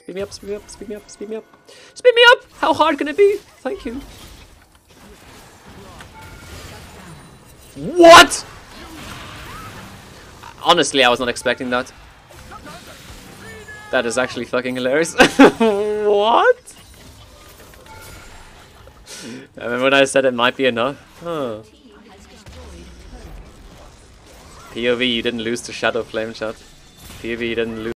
Speed me up, speed me up, speed me up, speed me up. Speed me up! How hard can it be? Thank you. What? Honestly, I was not expecting that. That is actually fucking hilarious. What? I remember when I said it might be enough. Huh. POV, you didn't lose to Shadow Flame Shot. POV, you didn't lose.